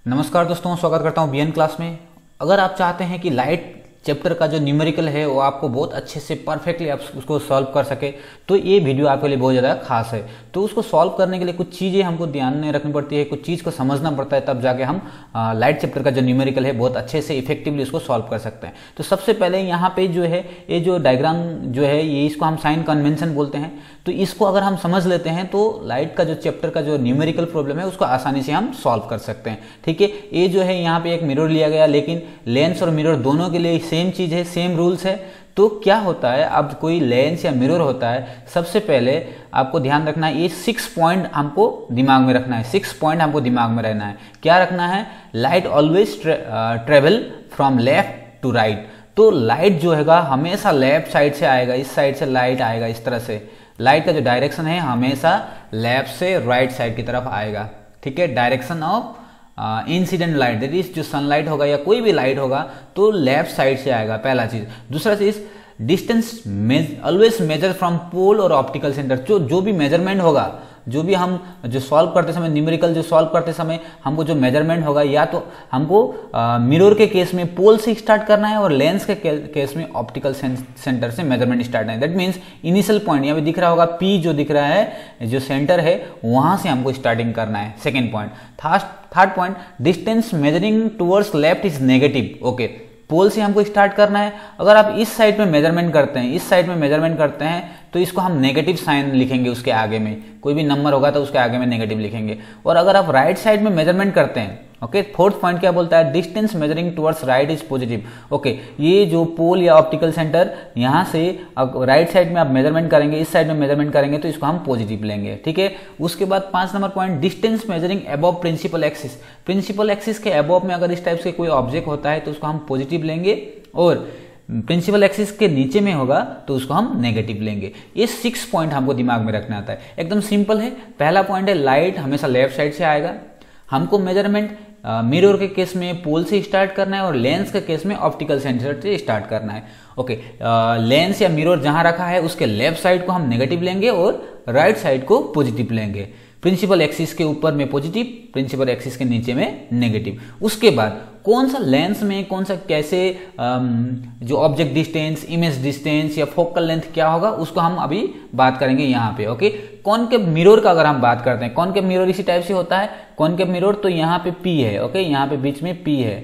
नमस्कार दोस्तों, स्वागत करता हूं बीएन क्लास में। अगर आप चाहते हैं कि लाइट चैप्टर का जो न्यूमेरिकल है वो आपको बहुत अच्छे से परफेक्टली आप उसको सॉल्व कर सके तो ये वीडियो आपके लिए बहुत ज़्यादा खास है। तो उसको सॉल्व करने के लिए कुछ चीज़ें हमको ध्यान में रखनी पड़ती है, कुछ चीज़ को समझना पड़ता है, तब जाके हम लाइट चैप्टर का जो न्यूमेरिकल है बहुत अच्छे से इफेक्टिवली उसको सॉल्व कर सकते हैं। तो सबसे पहले यहाँ पे जो है ये जो डायग्राम जो है ये इसको हम साइन कन्वेंशन बोलते हैं। तो इसको अगर हम समझ लेते हैं तो लाइट का जो चैप्टर का जो न्यूमेरिकल प्रॉब्लम है उसको आसानी से हम सॉल्व कर सकते हैं। ठीक है, ये जो है यहाँ पे एक मिरर लिया गया, लेकिन लेंस और मिरर दोनों के लिए सेम चीज़ है, सेम रूल्स है। तो क्या होता है, अब कोई लेंस या मिरर होता है, सबसे पहले आपको ध्यान रखना है ये 6 पॉइंट हमको दिमाग में रखना है। 6 पॉइंट हमको दिमाग में रहना है। क्या रखना है? Light always travel from left to right. तो लाइट जो है हमेशा लेफ्ट साइड से आएगा, इस साइड से लाइट आएगा, इस तरह से लाइट का जो डायरेक्शन है हमेशा लेफ्ट से राइट साइड की तरफ आएगा। ठीक है, direction of incident light, that is जो सनलाइट होगा या कोई भी लाइट होगा तो लेफ्ट साइड से आएगा, पहला चीज। दूसरा चीज, distance always measure from pole और ऑप्टिकल सेंटर। जो भी मेजरमेंट होगा, जो भी हम जो सॉल्व करते समय न्यूमेरिकल जो सॉल्व करते समय हमको जो मेजरमेंट होगा, या तो हमको मिरर के केस में पोल से स्टार्ट करना है और लेंस के केस में ऑप्टिकल सेंटर से मेजरमेंट स्टार्ट है। दैट मीन्स इनिशियल पॉइंट यहाँ पे दिख रहा होगा, पी जो दिख रहा है जो सेंटर है वहां से हमको स्टार्टिंग करना है। Second point. Third point, distance measuring towards left is negative. Okay, pole से हमको स्टार्ट करना है। अगर आप इस साइड में मेजरमेंट करते हैं, इस साइड में मेजरमेंट करते हैं तो इसको हम नेगेटिव साइन लिखेंगे, उसके आगे में कोई भी नंबर होगा तो उसके आगे में नेगेटिव लिखेंगे। और अगर आप राइट साइड में मेजरमेंट करते हैं, ओके, फोर्थ पॉइंट क्या बोलता है? Distance measuring towards right is positive. Okay, ये जो पोल या ऑप्टिकल सेंटर यहां से राइट साइड में आप मेजरमेंट करेंगे, इस साइड में मेजरमेंट करेंगे तो इसको हम पॉजिटिव लेंगे। ठीक है, उसके बाद 5 number point, distance measuring above principal axis. Principal axis के अबव में अगर इस टाइप से कोई ऑब्जेक्ट होता है तो उसको हम पॉजिटिव लेंगे, और प्रिंसिपल एक्सिस के नीचे में होगा तो उसको हम नेगेटिव लेंगे। ये 6 पॉइंट हमको दिमाग में रखना आता है। एकदम सिंपल है। पहला पॉइंट है लाइट हमेशा लेफ्ट साइड से आएगा। हमको मेजरमेंट मिरर के केस में पोल से स्टार्ट करना है और लेंस के केस में ऑप्टिकल सेंटर से स्टार्ट करना है। ओके, लेंस या मिरर जहां रखा है उसके लेफ्ट साइड को हम नेगेटिव लेंगे और राइट साइड को पॉजिटिव लेंगे। प्रिंसिपल एक्सिस के ऊपर में पॉजिटिव, प्रिंसिपल एक्सिस के नीचे में नेगेटिव। उसके बाद कौन सा लेंस में कौन सा कैसे जो ऑब्जेक्ट डिस्टेंस, इमेज डिस्टेंस या फोकल लेंथ क्या होगा उसको हम अभी बात करेंगे यहाँ पे। ओके, कॉनकेव मिरर का अगर हम बात करते हैं, कॉनकेव मिरर इसी टाइप से होता है। कॉनकेव मिरर तो यहाँ पे पी है, ओके, यहाँ पे बीच में पी है,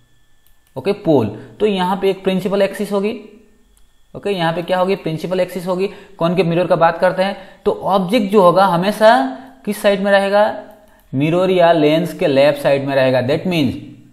ओके, पोल। तो यहाँ पे एक प्रिंसिपल एक्सिस होगी, ओके, यहाँ पे क्या होगी? प्रिंसिपल एक्सिस होगी। कॉनकेव मिरर का बात करते हैं तो ऑब्जेक्ट जो होगा हमेशा किस साइड में रहेगा? मिरर या लेंस के लेफ्ट साइड में रहेगा। दैट मीन्स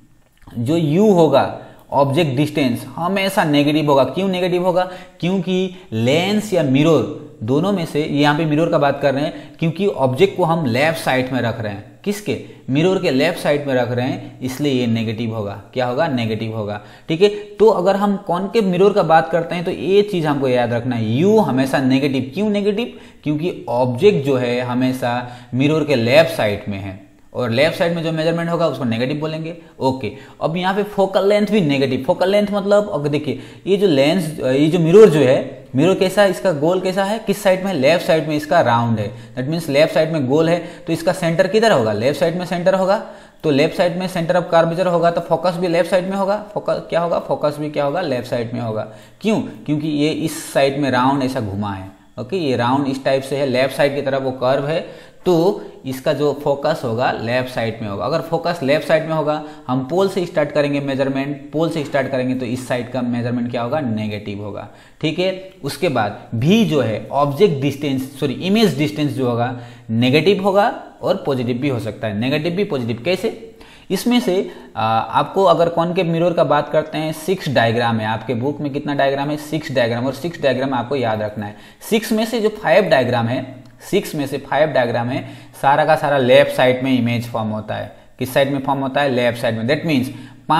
जो u होगा, ऑब्जेक्ट डिस्टेंस, हमेशा नेगेटिव होगा। क्यों नेगेटिव होगा? क्योंकि लेंस या मिरर दोनों में से, यहाँ पे मिरर का बात कर रहे हैं क्योंकि ऑब्जेक्ट को हम लेफ्ट साइड में रख रहे हैं। किसके? मिरर के लेफ्ट साइड में रख रहे हैं, इसलिए ये नेगेटिव होगा। क्या होगा? नेगेटिव होगा। ठीक है, तो अगर हम कॉनकेव मिरर का बात करते हैं तो ये चीज हमको याद रखना है, u हमेशा नेगेटिव। क्यों नेगेटिव? क्योंकि ऑब्जेक्ट जो है हमेशा मिरर के लेफ्ट साइड में है और लेफ्ट साइड में जो मेजरमेंट होगा उसको नेगेटिव बोलेंगे। ओके, अब यहाँ पे फोकल लेंथ भी नेगेटिव। फोकल लेंथ मतलब, अब देखिए ये जो लेंस, ये जो मिरर जो है, मिरर कैसा है, इसका गोल कैसा है, किस साइड में? लेफ्ट साइड में इसका राउंड है। दैट मीन्स लेफ्ट साइड में गोल है तो इसका सेंटर किधर होगा? लेफ्ट साइड में सेंटर होगा। तो लेफ्ट साइड में सेंटर ऑफ कर्वेचर होगा तो फोकस भी लेफ्ट साइड में होगा। फोकस क्या होगा? फोकस भी क्या होगा? लेफ्ट साइड में होगा। क्यों? क्योंकि ये इस साइड में राउंड ऐसा घुमा है। ओके, ये राउंड इस टाइप से है, लेफ्ट साइड की तरफ वो कर्व है, तो इसका जो फोकस होगा लेफ्ट साइड में होगा। अगर फोकस लेफ्ट साइड में होगा, हम पोल से स्टार्ट करेंगे मेजरमेंट, पोल से स्टार्ट करेंगे तो इस साइड का मेजरमेंट क्या होगा? नेगेटिव होगा। ठीक है, उसके बाद भी जो है object distance, sorry image distance जो होगा नेगेटिव होगा और पॉजिटिव भी हो सकता है। नेगेटिव भी पॉजिटिव कैसे? इसमें से आपको अगर कॉनकेव मिरर का बात करते हैं, 6 डायग्राम है आपके बुक में। कितना डायग्राम है? 6 डायग्राम। और 6 डायग्राम आपको याद रखना है। 6 में से जो 5 डायग्राम है, 6 में से 5 डायग्राम है, सारा का सारा लेफ्ट साइड में इमेज फॉर्म होता है। किस साइड में फॉर्म होता है? लेफ्ट साइड में। दैट मीन्स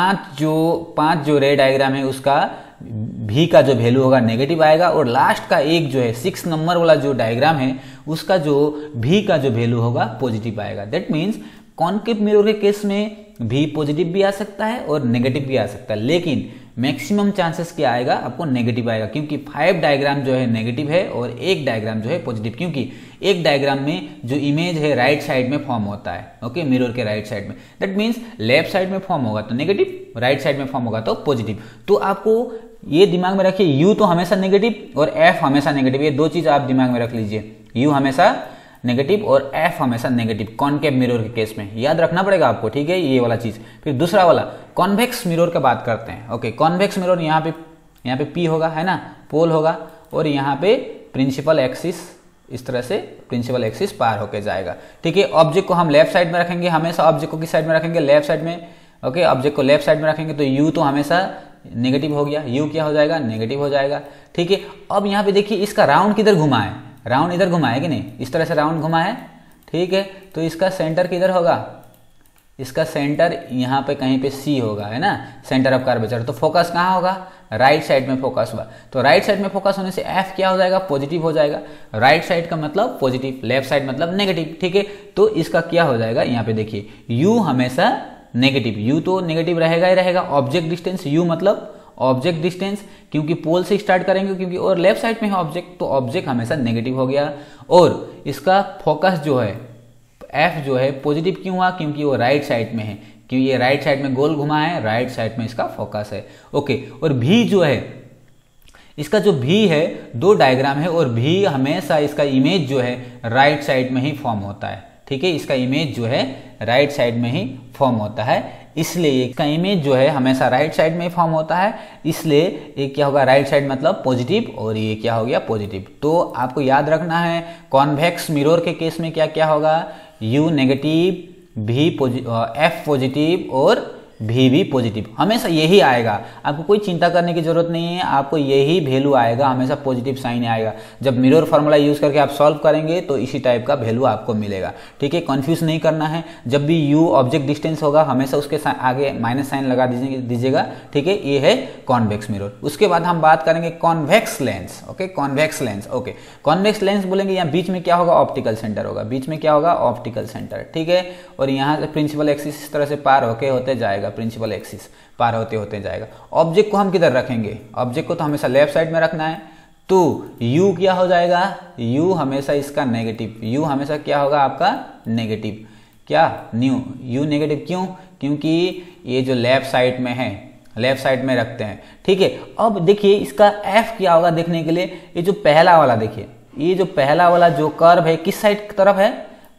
5 जो रे डायग्राम है उसका भी का जो वैल्यू होगा नेगेटिव आएगा, और लास्ट का एक जो है 6 नंबर वाला जो डायग्राम है उसका जो भी का जो वैल्यू होगा पॉजिटिव आएगा। दैट मीन्स कॉनकेव मिरर के केस में भी पॉजिटिव भी आ सकता है और नेगेटिव भी आ सकता है, लेकिन मैक्सिमम चांसेस क्या आएगा, आपको नेगेटिव आएगा, क्योंकि 5 डायग्राम जो है नेगेटिव है और एक डायग्राम जो है पॉजिटिव, क्योंकि एक डायग्राम में जो इमेज है राइट साइड में फॉर्म होता है, ओके, मिरर के राइट साइड में। दैट मीन्स लेफ्ट साइड में फॉर्म होगा तो नेगेटिव, राइट साइड में फॉर्म होगा तो पॉजिटिव। तो आपको ये दिमाग में रखिए, यू तो हमेशा नेगेटिव और एफ हमेशा नेगेटिव, ये दो चीज आप दिमाग में रख लीजिए, यू हमेशा नेगेटिव और एफ हमेशा नेगेटिव कॉनकेव मिरर के केस में, याद रखना पड़ेगा आपको, ठीक है, ये वाला चीज। फिर दूसरा वाला कॉन्वेक्स मिरर की बात करते हैं। ओके, कॉन्वेक्स मिरर यहाँ पे पी होगा, है ना, पोल होगा, और यहाँ पे प्रिंसिपल एक्सिस, इस तरह से प्रिंसिपल एक्सिस पार होके जाएगा, ठीक है। ऑब्जेक्ट को हम लेफ्ट साइड में रखेंगे, हमेशा ऑब्जेक्ट को किस साइड में रखेंगे, लेफ्ट साइड में, ओके, ऑब्जेक्ट को लेफ्ट साइड में रखेंगे तो यू तो हमेशा नेगेटिव हो गया, यू क्या हो जाएगा, नेगेटिव हो जाएगा, ठीक है। अब यहाँ पे देखिए इसका राउंड किधर घुमा है, राउंड इधर घुमा है कि नहीं, इस तरह से राउंड घुमा है, ठीक है। तो इसका सेंटर किधर होगा, इसका सेंटर यहाँ पे कहीं पे सी होगा, है ना, सेंटर ऑफ कर्वेचर। तो फोकस कहाँ होगा, राइट साइड में फोकस हुआ, तो राइट साइड में फोकस होने से एफ क्या हो जाएगा, पॉजिटिव हो जाएगा। राइट साइड का मतलब पॉजिटिव, लेफ्ट साइड मतलब नेगेटिव, ठीक है। तो इसका क्या हो जाएगा, यहाँ पे देखिए यू हमेशा नेगेटिव, यू तो नेगेटिव रहेगा ही रहेगा। ऑब्जेक्ट डिस्टेंस, यू मतलब ऑब्जेक्ट डिस्टेंस, क्योंकि पोल से स्टार्ट करेंगे, क्योंकि और लेफ्ट साइड में है ऑब्जेक्ट, तो ऑब्जेक्ट हमेशा नेगेटिव हो गया। और इसका फोकस जो है एफ जो है पॉजिटिव क्यों हुआ, क्योंकि वो राइट साइड में है, क्योंकि ये राइट साइड में गोल घुमा है, राइट साइड में इसका फोकस है, ओके। और भी जो है, इसका जो भी है, दो डायग्राम है और भी हमेशा इसका इमेज जो है राइट साइड में ही फॉर्म होता है, ठीक है। इसका इमेज जो है राइट साइड में ही फॉर्म होता है, इसलिए इसका इमेज जो है हमेशा राइट साइड में ही फॉर्म होता है, इसलिए ये क्या होगा, राइट साइड मतलब पॉजिटिव, और ये क्या हो गया, पॉजिटिव। तो आपको याद रखना है कॉन्वेक्स मिरर के केस में क्या क्या होगा, यू नेगेटिव, भी एफ पॉजिटिव और भी पॉजिटिव, हमेशा यही आएगा, आपको कोई चिंता करने की जरूरत नहीं है, आपको यही वैल्यू आएगा, हमेशा पॉजिटिव साइन आएगा। जब मिरर फार्मूला यूज करके आप सॉल्व करेंगे तो इसी टाइप का वैल्यू आपको मिलेगा, ठीक है। कंफ्यूज नहीं करना है, जब भी यू ऑब्जेक्ट डिस्टेंस होगा हमेशा उसके आगे माइनस साइन लगा दीजिएगा, ठीक है। ये है कॉन्वेक्स मिरर। उसके बाद हम बात करेंगे convex lens, okay, convex lens, okay. Convex lens बोलेंगे, यहाँ बीच में क्या होगा, ऑप्टिकल सेंटर होगा, बीच में क्या होगा, ऑप्टिकल सेंटर, ठीक है। और यहाँ से प्रिंसिपल एक्सिस इस तरह से पार होते जाएगा, प्रिंसिपल एक्सिस पार होते जाएगा। ऑब्जेक्ट को हम किधर रखेंगे, ऑब्जेक्ट को तो हमेशा लेफ्ट साइड में रखना है, तो यू क्या हो जाएगा, यू हमेशा इसका नेगेटिव, यू हमेशा क्या होगा आपका नेगेटिव, क्या न्यू, यू नेगेटिव क्यों, क्योंकि ये जो लेफ्ट साइड में है, लेफ्ट साइड में रखते हैं, ठीक है। अब देखिए इसका एफ क्या होगा देखने के लिए, ये जो पहला वाला देखिए, ये जो पहला वाला जो कर्व है किस साइड की तरफ है,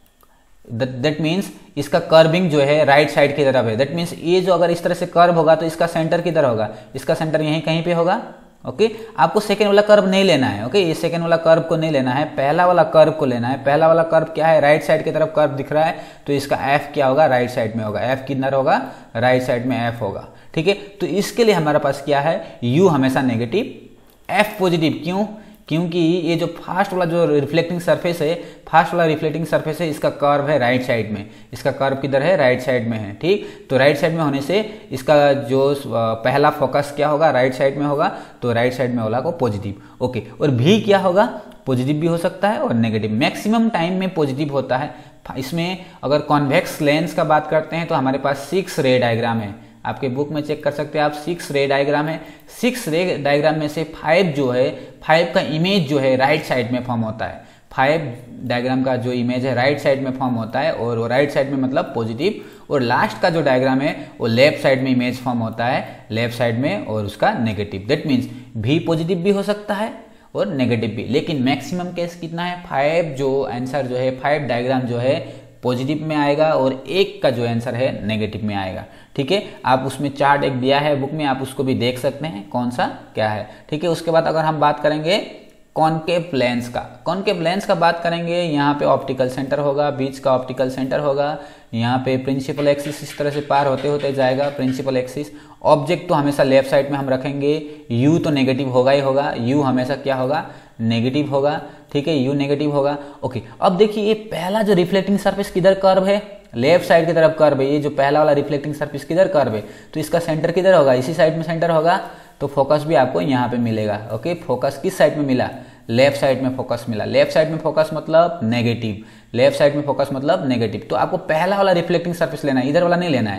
दैट मीन्स इसका कर्विंग जो है राइट साइड की तरफ है। दैट मीन्स ये जो अगर इस तरह से कर्व होगा तो इसका सेंटर किधर होगा, इसका सेंटर यहीं कहीं पे होगा, ओके। आपको सेकेंड वाला कर्व नहीं लेना है, ओके, ये सेकेंड वाला कर्व को नहीं लेना है, पहला वाला कर्व को लेना है। पहला वाला कर्व क्या है, राइट साइड की तरफ कर्व दिख रहा है, तो इसका एफ क्या होगा, राइट साइड में होगा, एफ किधर होगा, राइट साइड में एफ होगा, ठीक है। तो इसके लिए हमारे पास क्या है, यू हमेशा नेगेटिव, एफ पॉजिटिव, क्यों, क्योंकि ये जो फास्ट वाला जो रिफ्लेक्टिंग सरफेस है, फास्ट वाला रिफ्लेक्टिंग सरफेस है, इसका कर्व है राइट साइड में, इसका कर्व किधर है, राइट साइड में है, ठीक। तो राइट साइड में होने से इसका जो पहला फोकस क्या होगा, राइट साइड में होगा, तो राइट साइड में होगा को पॉजिटिव, ओके। और भी क्या होगा, पॉजिटिव भी हो सकता है और नेगेटिव, मैक्सिमम टाइम में पॉजिटिव होता है। इसमें अगर कॉन्वेक्स लेंस का बात करते हैं तो हमारे पास 6 रे डायग्राम है, आपके बुक में चेक कर सकते हैं आप, 6 रे डायग्राम है। 6 रे डायग्राम में से 5 जो है, 5 का इमेज जो है राइट साइड में फॉर्म होता है, 5 डायग्राम का जो इमेज है राइट साइड में फॉर्म होता है, और वो राइट साइड में मतलब पॉजिटिव, और लास्ट का जो डायग्राम है वो लेफ्ट साइड में इमेज फॉर्म होता है, लेफ्ट साइड में, और उसका नेगेटिव। दैट मीन्स भी पॉजिटिव भी हो सकता है और नेगेटिव भी, लेकिन मैक्सिमम केस कितना है, 5 जो आंसर जो है, 5 डायग्राम जो है पॉजिटिव में आएगा और एक का जो आंसर है नेगेटिव में आएगा, ठीक है। आप उसमें चार्ट एक दिया है बुक में, आप उसको भी देख सकते हैं कौन सा क्या है, ठीक है। उसके बाद अगर हम बात करेंगे कॉनकेव लेंस का, कॉनकेव लेंस का बात करेंगे, यहाँ पे ऑप्टिकल सेंटर होगा, बीच का ऑप्टिकल सेंटर होगा, यहाँ पे प्रिंसिपल एक्सिस इस तरह से पार होते जाएगा, प्रिंसिपल एक्सिस। ऑब्जेक्ट तो हमेशा लेफ्ट साइड में हम रखेंगे, यू तो नेगेटिव होगा ही होगा, यू हमेशा क्या होगा, नेगेटिव होगा, ठीक है, यू नेगेटिव होगा, ओके। अब देखिए ये पहला जो रिफ्लेक्टिंग सरफेस किधर कर्व है, लेफ्ट साइड की तरफ कर्व है, ये जो पहला वाला रिफ्लेक्टिंग सरफेस किधर कर्व है, तो इसका सेंटर किधर होगा, इसी साइड में सेंटर होगा, तो फोकस भी आपको यहाँ पे मिलेगा, ओके। फोकस किस साइड में मिला, लेफ्ट साइड में फोकस मिला, लेफ्ट साइड में फोकस मतलब नेगेटिव, लेफ्ट साइड में फोकस मतलब नेगेटिव। तो आपको पहला वाला रिफ्लेक्टिंग सरफेस लेना है, इधर वाला नहीं लेना है,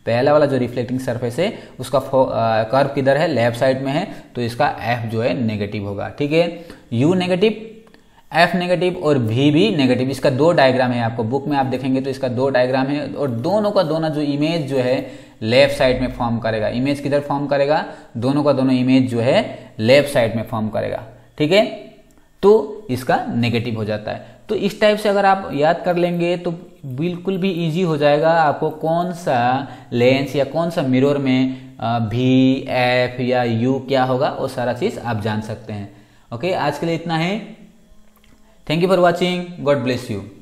पहला वाला जो रिफ्लेक्टिंग सरफेस है उसका कर्व किधर है, लेफ्ट साइड में है, तो इसका एफ जो है नेगेटिव होगा। ठीक है, यू नेगेटिव, एफ नेगेटिव और वी भी नेगेटिव। इसका दो डायग्राम है, आपको बुक में आप देखेंगे तो इसका दो डायग्राम है, और दोनों का दोनों जो इमेज जो है लेफ्ट साइड में फॉर्म करेगा। इमेज किधर फॉर्म करेगा, दोनों का दोनों इमेज जो है लेफ्ट साइड में फॉर्म करेगा। ठीक है, तो इसका नेगेटिव हो जाता है। तो इस टाइप से अगर आप याद कर लेंगे तो बिल्कुल भी इजी हो जाएगा आपको कौन सा लेंस या कौन सा मिरर में भी, एफ या यू क्या होगा, वो सारा चीज आप जान सकते हैं। ओके, आज के लिए इतना है। Thank you for watching, God bless you.